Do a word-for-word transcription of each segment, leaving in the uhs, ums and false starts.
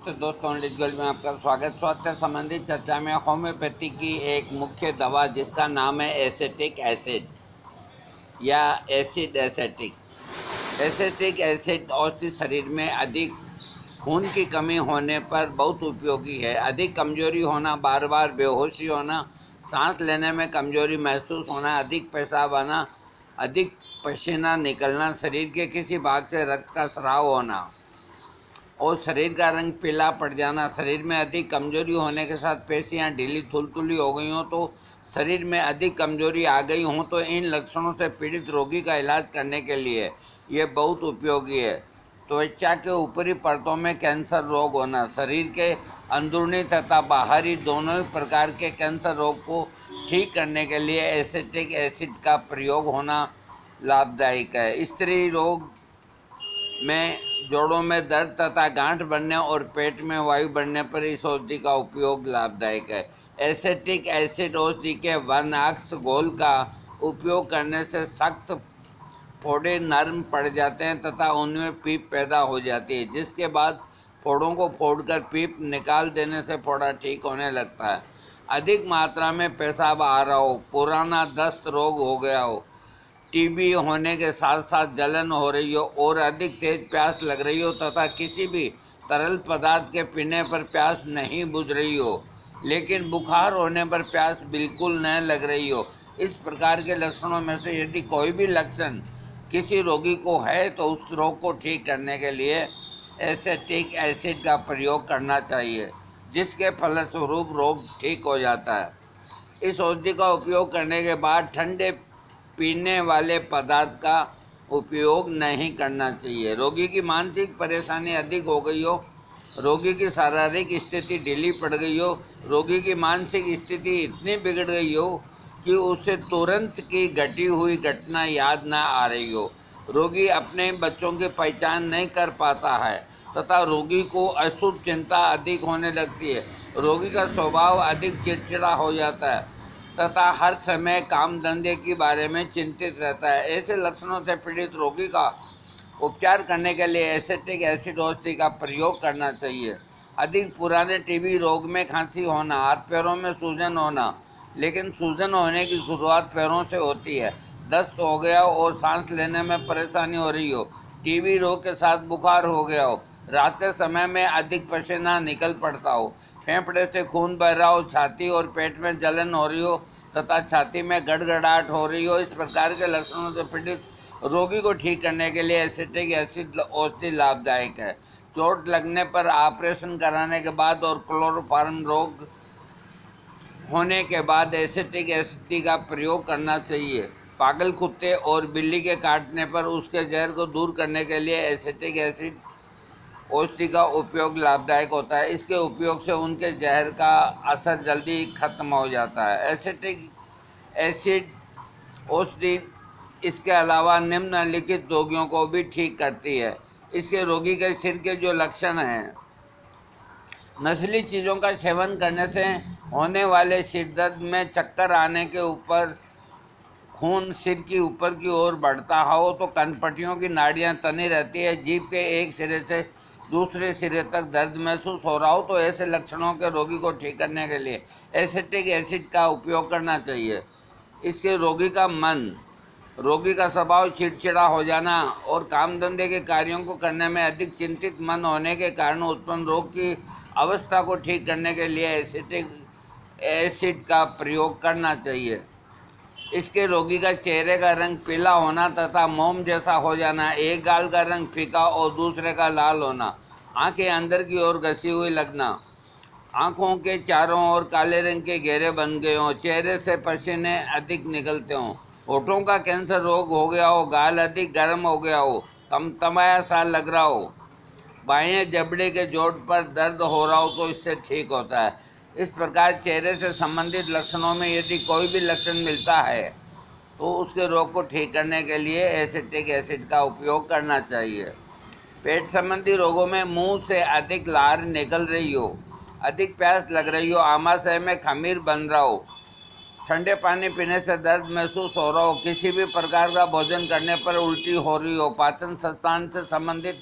नमस्ते दोस्तों, डिजिटल में आपका स्वागत। स्वास्थ्य संबंधी चर्चा में होम्योपैथी की एक मुख्य दवा जिसका नाम है एसेटिक एसिड या एसिड एसेटिक एसेटिक एसिड औषधि शरीर में अधिक खून की कमी होने पर बहुत उपयोगी है। अधिक कमजोरी होना, बार बार बेहोशी होना, सांस लेने में कमजोरी महसूस होना, अधिक पेशाब आना, अधिक पसीना निकलना, शरीर के किसी भाग से रक्त का स्राव होना और शरीर का रंग पीला पड़ जाना, शरीर में अधिक कमजोरी होने के साथ पेशियां ढीली थुलथुली हो गई हों तो शरीर में अधिक कमजोरी आ गई हों तो इन लक्षणों से पीड़ित रोगी का इलाज करने के लिए ये बहुत उपयोगी है। त्वचा के ऊपरी परतों में कैंसर रोग होना, शरीर के अंदरूनी तथा बाहरी दोनों ही प्रकार के कैंसर रोग को ठीक करने के लिए एसेटिक एसिड का प्रयोग होना लाभदायक है। स्त्री रोग में जोड़ों में दर्द तथा गांठ बनने और पेट में वायु बढ़ने पर इस औषधि का उपयोग लाभदायक है। एसेटिक एसिड औषधि के वनॉक्स घोल का उपयोग करने से सख्त फोड़े नरम पड़ जाते हैं तथा उनमें पीप पैदा हो जाती है, जिसके बाद फोड़ों को फोड़कर पीप निकाल देने से फोड़ा ठीक होने लगता है। अधिक मात्रा में पेशाब आ रहा हो, पुराना दस्त रोग हो गया हो, टीबी होने के साथ साथ जलन हो रही हो और अधिक तेज प्यास लग रही हो तथा किसी भी तरल पदार्थ के पीने पर प्यास नहीं बुझ रही हो, लेकिन बुखार होने पर प्यास बिल्कुल न लग रही हो, इस प्रकार के लक्षणों में से यदि कोई भी लक्षण किसी रोगी को है तो उस रोग को ठीक करने के लिए एसेटिक एसिड का प्रयोग करना चाहिए, जिसके फलस्वरूप रोग ठीक हो जाता है। इस औषधि का उपयोग करने के बाद ठंडे पीने वाले पदार्थ का उपयोग नहीं करना चाहिए। रोगी की मानसिक परेशानी अधिक हो गई हो, रोगी की शारीरिक स्थिति ढीली पड़ गई हो, रोगी की मानसिक स्थिति इतनी बिगड़ गई हो कि उसे तुरंत की घटी हुई घटना याद न आ रही हो, रोगी अपने बच्चों की पहचान नहीं कर पाता है तथा रोगी को अशुभ चिंता अधिक होने लगती है, रोगी का स्वभाव अधिक चिड़चिड़ा हो जाता है तथा हर समय काम धंधे के बारे में चिंतित रहता है। ऐसे लक्षणों से पीड़ित रोगी का उपचार करने के लिए एसेटिक एसिड औषधि का प्रयोग करना चाहिए। अधिक पुराने टीबी रोग में खांसी होना, हाथ पैरों में सूजन होना, लेकिन सूजन होने की शुरुआत पैरों से होती है, दस्त हो गया हो और सांस लेने में परेशानी हो रही हो, टीबी रोग के साथ बुखार हो गया हो, रात के समय में अधिक पसीना निकल पड़ता हो, फेफड़े से खून बह रहा हो, छाती और पेट में जलन हो रही हो तथा छाती में गड़गड़ाहट हो रही हो, इस प्रकार के लक्षणों से पीड़ित रोगी को ठीक करने के लिए एसेटिक एसिड औषधि लाभदायक है। चोट लगने पर ऑपरेशन कराने के बाद और क्लोरोफॉर्म रोग होने के बाद एसेटिक एसिड का प्रयोग करना चाहिए। पागल कुत्ते और बिल्ली के काटने पर उसके जहर को दूर करने के लिए एसेटिक एसिड औषधि का उपयोग लाभदायक होता है। इसके उपयोग से उनके जहर का असर जल्दी खत्म हो जाता है। एसेटिक एसिड औषधि इसके अलावा निम्नलिखित रोगियों को भी ठीक करती है। इसके रोगी के सिर के जो लक्षण हैं, नशीली चीज़ों का सेवन करने से होने वाले सिर दर्द में चक्कर आने के ऊपर खून सिर की ऊपर की ओर बढ़ता हो तो कनपटियों की नाड़ियां तनी रहती है, जीभ के एक सिरे से दूसरे सिरे तक दर्द महसूस हो रहा हो तो ऐसे लक्षणों के रोगी को ठीक करने के लिए एसेटिक एसिड का उपयोग करना चाहिए। इसके रोगी का मन, रोगी का स्वभाव चिड़चिड़ा हो जाना और काम धंधे के कार्यों को करने में अधिक चिंतित मन होने के कारण उत्पन्न रोग की अवस्था को ठीक करने के लिए एसेटिक एसिड का प्रयोग करना चाहिए। इसके रोगी का चेहरे का रंग पीला होना तथा मोम जैसा हो जाना, एक गाल का रंग फीका और दूसरे का लाल होना, आंखें अंदर की ओर घसी हुई लगना, आंखों के चारों ओर काले रंग के घेरे बन गए हों, चेहरे से पसीने अधिक निकलते हों, होठों का कैंसर रोग हो गया हो, गाल अधिक गर्म हो गया हो, तमतमाया सा लग रहा हो, बाएं जबड़े के जोड़ पर दर्द हो रहा हो तो इससे ठीक होता है। इस प्रकार चेहरे से संबंधित लक्षणों में यदि कोई भी लक्षण मिलता है तो उसके रोग को ठीक करने के लिए एसेटिक एसिड का उपयोग करना चाहिए। पेट संबंधी रोगों में मुंह से अधिक लार निकल रही हो, अधिक प्यास लग रही हो, आमाशय में खमीर बन रहा हो, ठंडे पानी पीने से दर्द महसूस हो रहा हो, किसी भी प्रकार का भोजन करने पर उल्टी हो रही हो, पाचन संस्थान से संबंधित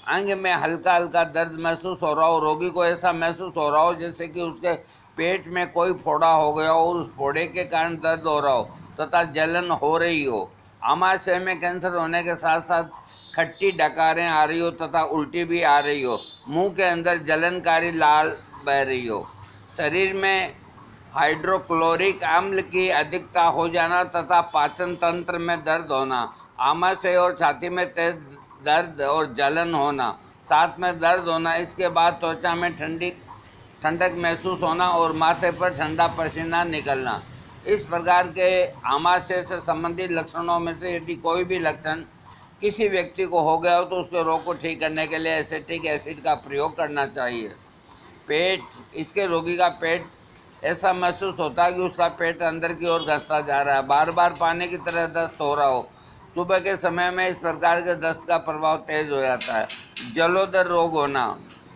अंग में हल्का हल्का दर्द महसूस हो रहा हो, रोगी को ऐसा महसूस हो रहा हो जैसे कि उसके पेट में कोई फोड़ा हो गया हो और उस फोड़े के कारण दर्द हो रहा हो तथा जलन हो रही हो। आमाशय में कैंसर होने के साथ साथ खट्टी डकारें आ रही हो तथा उल्टी भी आ रही हो, मुंह के अंदर जलनकारी लाल बह रही हो, शरीर में हाइड्रोक्लोरिक अम्ल की अधिकता हो जाना तथा पाचन तंत्र में दर्द होना, आमाशय और छाती में तेज दर्द और जलन होना, साथ में दर्द होना। इसके बाद त्वचा में ठंडी ठंडक महसूस होना और माथे पर ठंडा पसीना निकलना। इस प्रकार के आमाशय से संबंधित लक्षणों में से यदि कोई भी लक्षण किसी व्यक्ति को हो गया हो तो उसके रोग को ठीक करने के लिए एसिटिक एसिड का प्रयोग करना चाहिए। पेट, इसके रोगी का पेट ऐसा महसूस होता है कि उसका पेट अंदर की ओर धंसता जा रहा है, बार बार पानी की तरह दस्त हो रहा हो। सुबह के समय में इस प्रकार के दस्त का प्रभाव तेज हो जाता है। जलोदर रोग होना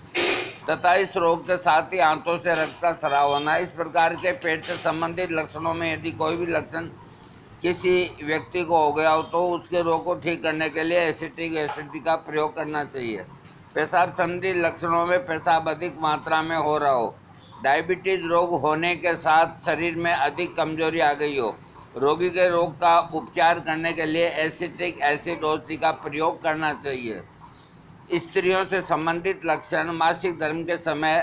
तथा इस रोग के साथ ही आंतों से रक्त का स्राव होना। इस प्रकार के पेट से संबंधित लक्षणों में यदि कोई भी लक्षण किसी व्यक्ति को हो गया हो तो उसके रोग को ठीक करने के लिए एसिटिक एसिड का प्रयोग करना चाहिए। पेशाब संबंधी लक्षणों में पेशाब अधिक मात्रा में हो रहा हो, डायबिटीज रोग होने के साथ शरीर में अधिक कमजोरी आ गई हो, रोगी के रोग का उपचार करने के लिए एसिटिक एसिड औषधि का प्रयोग करना चाहिए। स्त्रियों से संबंधित लक्षण, मासिक धर्म के समय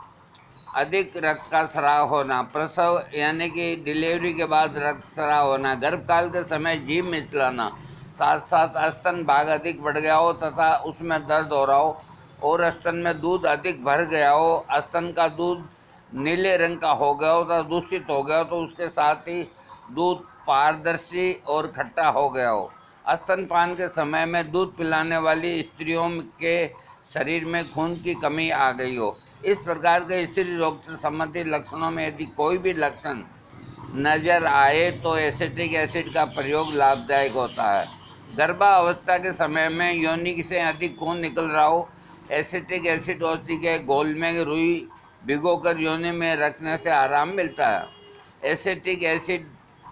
अधिक रक्त का स्राव होना, प्रसव यानी कि डिलीवरी के बाद रक्त स्राव होना, गर्भकाल के समय जीभ मिचलाना, साथ साथ स्तन भाग अधिक बढ़ गया हो तथा उसमें दर्द हो रहा हो और स्तन में दूध अधिक भर गया हो, स्तन का दूध नीले रंग का हो गया हो तथा दूषित हो गया हो तो उसके साथ ही दूध पारदर्शी और खट्टा हो गया हो, स्तनपान के समय में दूध पिलाने वाली स्त्रियों के शरीर में खून की कमी आ गई हो। इस प्रकार के स्त्री रोग से संबंधित लक्षणों में यदि कोई भी लक्षण नज़र आए तो एसिटिक एसिड का प्रयोग लाभदायक होता है। गर्भावस्था के समय में योनि से अधिक खून निकल रहा हो, एसिटिक एसिड औषधि के घोल में रुई भिगोकर योनि में रखने से आराम मिलता है। एसिटिक एसिड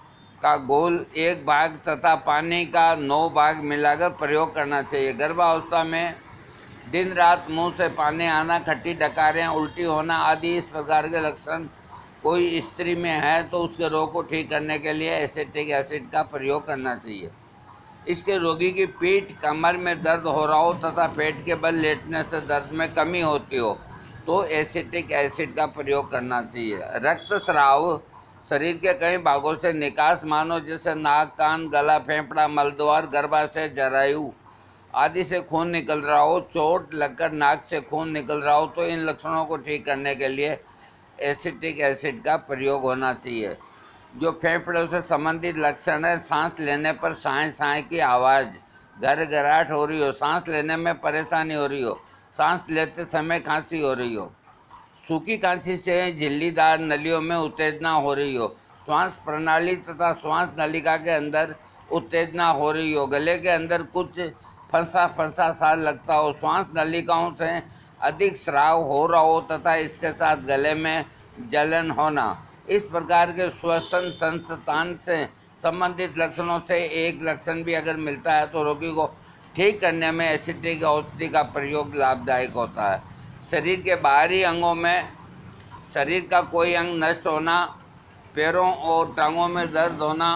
का घोल एक भाग तथा पानी का नौ भाग मिलाकर प्रयोग करना चाहिए। गर्भावस्था में दिन रात मुंह से पानी आना, खट्टी डकारें, उल्टी होना आदि इस प्रकार के लक्षण कोई स्त्री में है तो उसके रोग को ठीक करने के लिए एसिटिक एसिड का प्रयोग करना चाहिए। इसके रोगी की पीठ, कमर में दर्द हो रहा हो तथा पेट के बल लेटने से दर्द में कमी होती हो तो एसिटिक एसिड का प्रयोग करना चाहिए। रक्त स्राव, शरीर के कई भागों से निकास, मानो जैसे नाक, कान, गला, फेफड़ा, मलद्वार, गर्भाशय, जरायु आदि से खून निकल रहा हो, चोट लगकर नाक से खून निकल रहा हो तो इन लक्षणों को ठीक करने के लिए एसिटिक एसिड का प्रयोग होना चाहिए। जो फेफड़ों से संबंधित लक्षण है, सांस लेने पर साए साए की आवाज़, घरघराहट हो रही हो, सांस लेने में परेशानी हो रही हो, सांस लेते समय खांसी हो रही हो, सूखी खांसी से झिल्लीदार नलियों में उत्तेजना हो रही हो, श्वास प्रणाली तथा श्वास नलिका के अंदर उत्तेजना हो रही हो, गले के अंदर कुछ फंसा फंसा सा लगता हो, श्वास नलिकाओं से अधिक स्राव हो रहा हो तथा इसके साथ गले में जलन होना। इस प्रकार के श्वसन संस्थान से संबंधित लक्षणों से एक लक्षण भी अगर मिलता है तो रोगी को ठीक करने में एसिटिक औषधि का प्रयोग लाभदायक होता है। शरीर के बाहरी अंगों में शरीर का कोई अंग नष्ट होना, पैरों और टांगों में दर्द होना,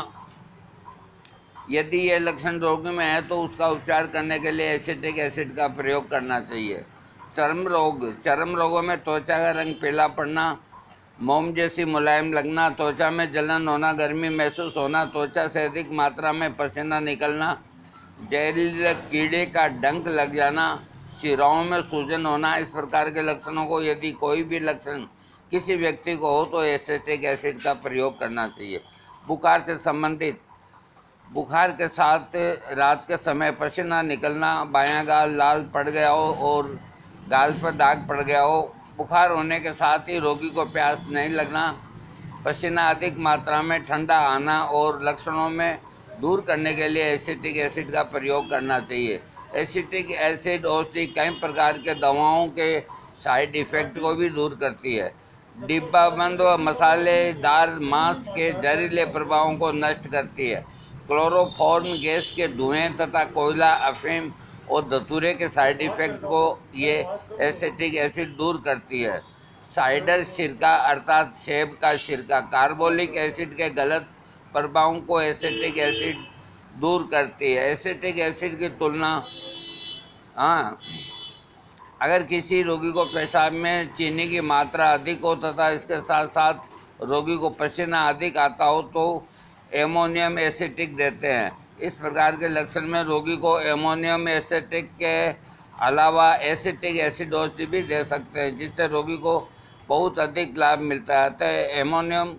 यदि ये लक्षण रोगी में है तो उसका उपचार करने के लिए एसिटिक एसिड का प्रयोग करना चाहिए। चर्म रोग, चर्म रोगों में त्वचा का रंग पीला पड़ना, मोम जैसी मुलायम लगना, त्वचा में जलन होना, गर्मी महसूस होना, त्वचा से अधिक मात्रा में पसीना निकलना, जहरीले कीड़े का डंक लग जाना, शिराओं में सूजन होना, इस प्रकार के लक्षणों को यदि कोई भी लक्षण किसी व्यक्ति को हो तो एसिटिक एसिड का प्रयोग करना चाहिए। बुखार से संबंधित, बुखार के साथ रात के समय पसीना निकलना, बायां गाल लाल पड़ गया हो और गाल पर दाग पड़ गया हो, बुखार होने के साथ ही रोगी को प्यास नहीं लगना, पसीना अधिक मात्रा में ठंडा आना और लक्षणों में दूर करने के लिए एसिटिक एसिड का प्रयोग करना चाहिए। एसिटिक एसिड औषधि कई प्रकार के दवाओं के साइड इफ़ेक्ट को भी दूर करती है। डिब्बाबंद व मसालेदार मांस के जहरीले प्रभावों को नष्ट करती है। क्लोरोफॉर्म गैस के धुएं तथा कोयला, अफीम और धतूरे के साइड इफ़ेक्ट को ये एसिटिक एसिड दूर करती है। साइडर सिरका अर्थात सेब का सिरका कार्बोलिक एसिड के गलत प्रभावों को एसिटिक एसिड दूर करती है। एसिटिक एसिड की तुलना हाँ अगर किसी रोगी को पेशाब में चीनी की मात्रा अधिक हो तथा इसके साथ साथ रोगी को पसीना अधिक आता हो तो एमोनियम एसिटिक देते हैं। इस प्रकार के लक्षण में रोगी को एमोनियम एसिटिक के अलावा एसिटिक एसिडोज भी दे सकते हैं, जिससे रोगी को बहुत अधिक लाभ मिलता है। अतः एमोनियम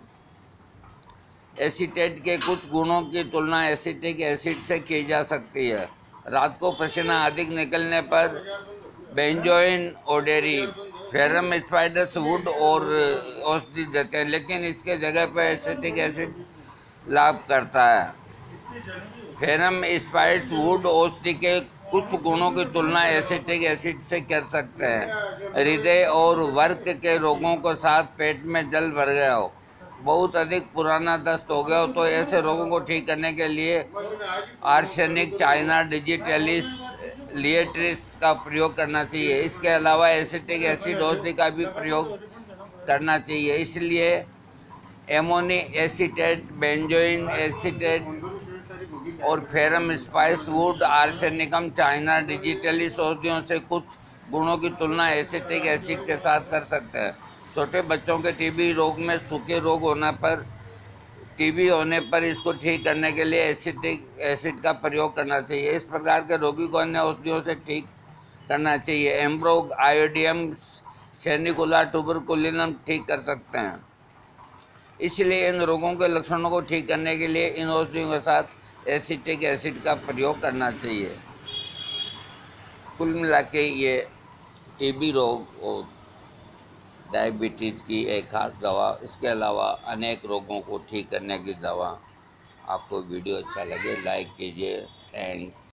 एसीटेट के कुछ गुणों की तुलना एसिटिक एसिड से की जा सकती है। रात को पसीना अधिक निकलने पर बेंजोइन ओडेरी फेरम स्पाइडर्स वुड और औषधि देते हैं, लेकिन इसके जगह पर एसिटिक एसिड लाभ करता है। फेरम स्पाइडर्स वुड औषधि के कुछ गुणों की तुलना एसिटिक एसिड से कर सकते हैं। हृदय और वर्क के रोगों के साथ पेट में जल भर गया हो, बहुत अधिक पुराना दस्त हो गया हो, तो ऐसे रोगों को ठीक करने के लिए आर्सेनिक चाइना डिजिटलिस लिएट्रिस का प्रयोग करना चाहिए। इसके अलावा एसिटिक एसिड औषधि का भी प्रयोग करना चाहिए। इसलिए एमोनी एसीटेट, बेंजोइन एसीटेट और ferrum spice wood arsenicum china digitalis औषधियों से कुछ गुणों की तुलना एसिटिक एसिड के साथ कर सकते हैं। छोटे बच्चों के टीबी रोग में सूखे रोग होने पर टीबी होने पर इसको ठीक करने के लिए एसिटिक एसिड का प्रयोग करना चाहिए। इस प्रकार के रोगी को अन्य औषधियों से ठीक करना चाहिए। एम्ब्रोग, आयोडियम, सेनिकुला, ट्यूबरकुलिनम ठीक कर सकते हैं। इसलिए इन रोगों के लक्षणों को ठीक करने के लिए इन औषधियों के साथ एसिटिक एसिड का प्रयोग करना चाहिए। कुल मिला के ये टीबी रोग और डायबिटीज़ की एक खास दवा, इसके अलावा अनेक रोगों को ठीक करने की दवा। आपको वीडियो अच्छा लगे लाइक कीजिए। थैंक्स।